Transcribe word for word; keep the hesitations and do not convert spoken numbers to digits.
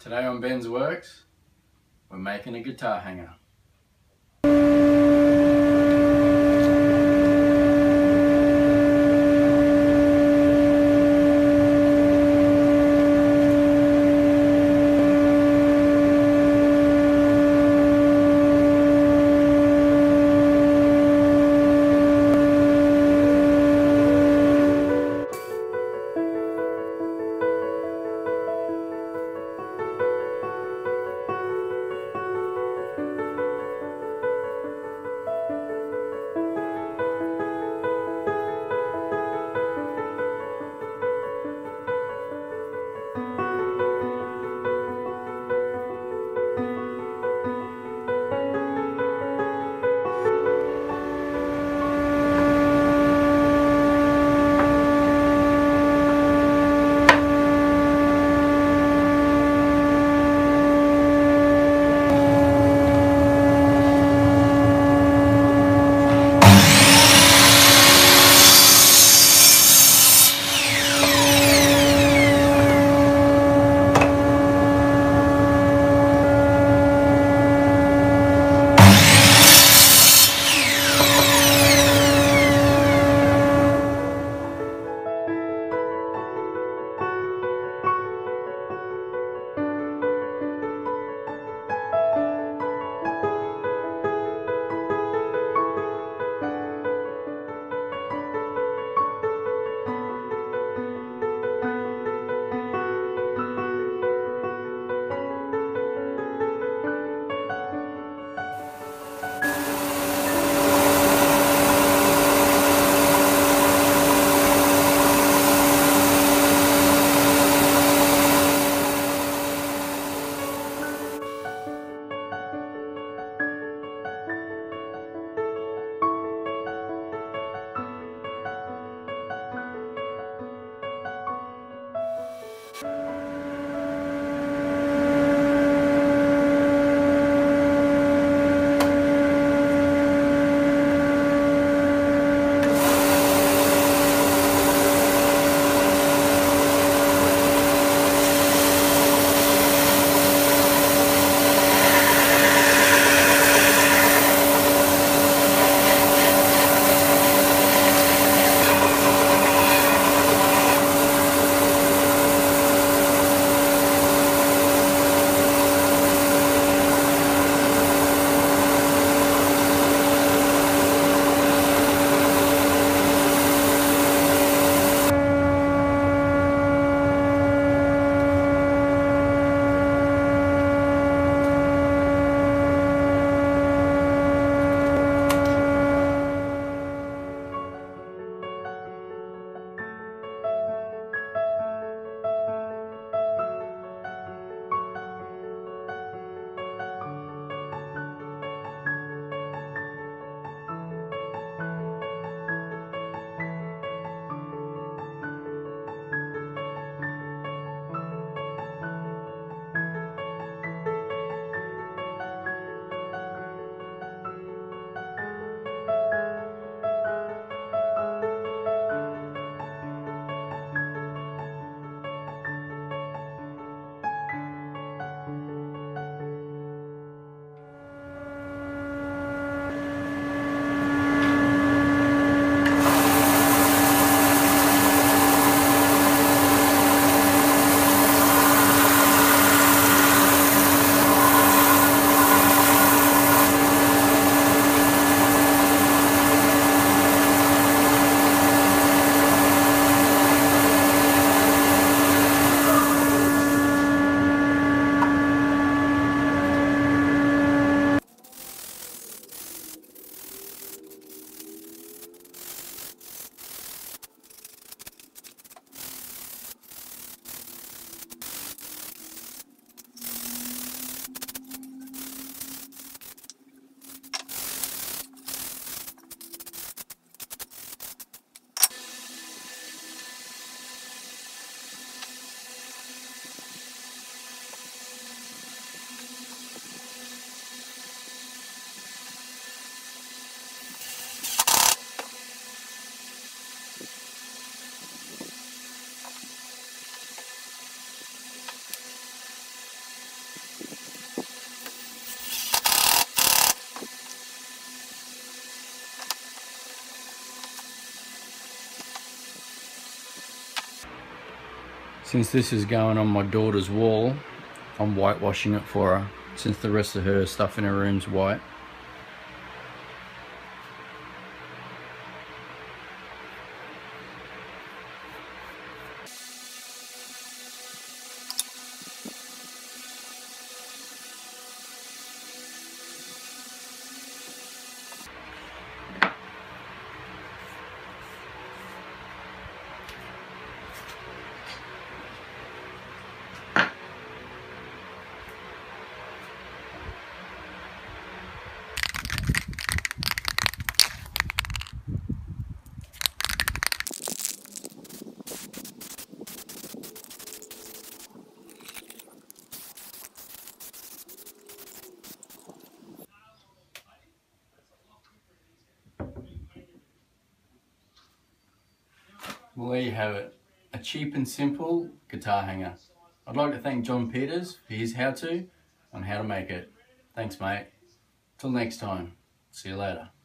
Today on Ben's Works, we're making a guitar hanger. Since this is going on my daughter's wall, I'm whitewashing it for her, since the rest of her stuff in her room's white. Well, there you have it, a cheap and simple guitar hanger. I'd like to thank Jon Peters for his how-to on how to make it. Thanks, mate. Till next time, see you later.